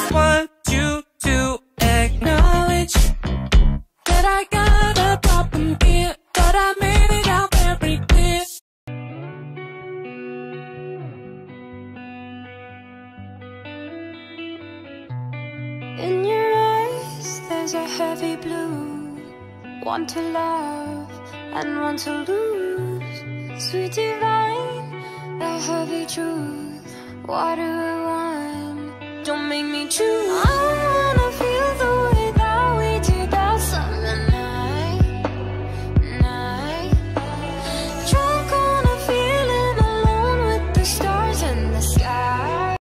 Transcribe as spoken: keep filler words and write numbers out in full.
just want you to acknowledge that I got a problem here, but I made it out very clear. In your eyes, there's a heavy blue. Want to love and want to lose. Sweet divine, the heavy truth. What do I want? Don't make me choose. I wanna